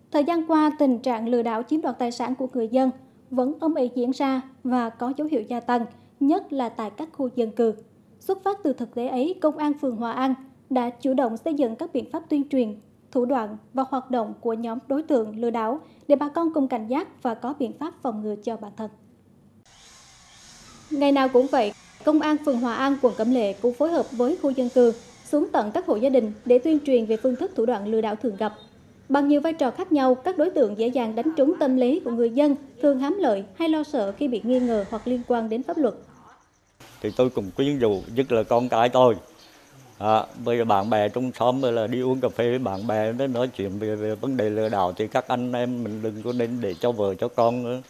Thời gian qua, tình trạng lừa đảo chiếm đoạt tài sản của người dân vẫn âm ỉ diễn ra và có dấu hiệu gia tăng, nhất là tại các khu dân cư. Xuất phát từ thực tế ấy, Công an phường Hòa An đã chủ động xây dựng các biện pháp tuyên truyền, thủ đoạn và hoạt động của nhóm đối tượng lừa đảo để bà con cùng cảnh giác và có biện pháp phòng ngừa cho bản thân. Ngày nào cũng vậy, Công an phường Hòa An, quận Cẩm Lệ cũng phối hợp với khu dân cư xuống tận các hộ gia đình để tuyên truyền về phương thức thủ đoạn lừa đảo thường gặp. Bằng nhiều vai trò khác nhau, các đối tượng dễ dàng đánh trúng tâm lý của người dân thường hám lợi hay lo sợ khi bị nghi ngờ hoặc liên quan đến pháp luật. Thì tôi cũng khuyên dụ, nhất là con cái tôi. Bây giờ bạn bè trong xóm là đi uống cà phê với bạn bè nó nói chuyện về vấn đề lừa đảo thì các anh em mình đừng có nên để cho vợ cho con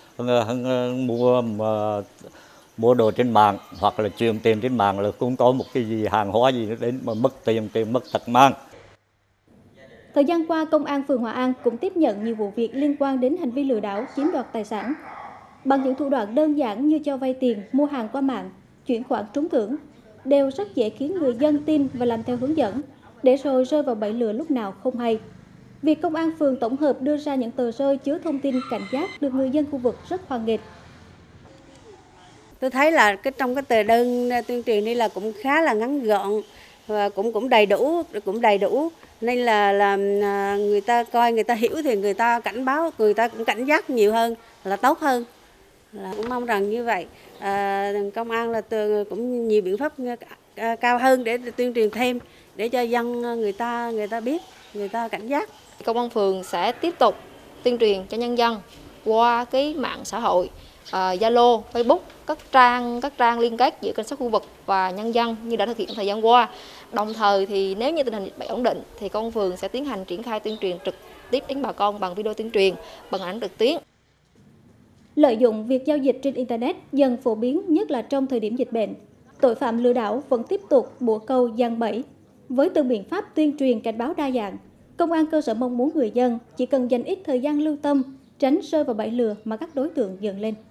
mua đồ trên mạng hoặc là chuyển tiền trên mạng là cũng có một cái gì hàng hóa gì đến mà mất tiền mất tật mang. Thời gian qua, Công an phường Hòa An cũng tiếp nhận nhiều vụ việc liên quan đến hành vi lừa đảo chiếm đoạt tài sản. Bằng những thủ đoạn đơn giản như cho vay tiền, mua hàng qua mạng, chuyển khoản trúng thưởng, đều rất dễ khiến người dân tin và làm theo hướng dẫn, để rồi rơi vào bẫy lừa lúc nào không hay. Việc Công an phường tổng hợp đưa ra những tờ rơi chứa thông tin cảnh giác được người dân khu vực rất hoan nghênh. Tôi thấy là trong cái tờ đơn tuyên truyền đây là cũng khá là ngắn gọn và cũng đầy đủ nên là người ta coi, người ta hiểu thì người ta cảnh báo, người ta cũng cảnh giác nhiều hơn là tốt hơn. Cũng mong rằng như vậy công an là cũng nhiều biện pháp cao hơn để tuyên truyền thêm để cho dân người ta biết, người ta cảnh giác. Công an phường sẽ tiếp tục tuyên truyền cho nhân dân qua cái mạng xã hội, Zalo, Facebook, các trang liên kết giữa cảnh sát khu vực và nhân dân như đã thực hiện thời gian qua. Đồng thời thì nếu như tình hình dịch bệnh ổn định thì công an phường sẽ tiến hành triển khai tuyên truyền trực tiếp đến bà con bằng video tuyên truyền, bằng ảnh trực tuyến. Lợi dụng việc giao dịch trên Internet dần phổ biến, nhất là trong thời điểm dịch bệnh, tội phạm lừa đảo vẫn tiếp tục bủa câu giăng bẫy. Với từng biện pháp tuyên truyền cảnh báo đa dạng, Công an cơ sở mong muốn người dân chỉ cần dành ít thời gian lưu tâm, tránh rơi vào bẫy lừa mà các đối tượng dựng lên.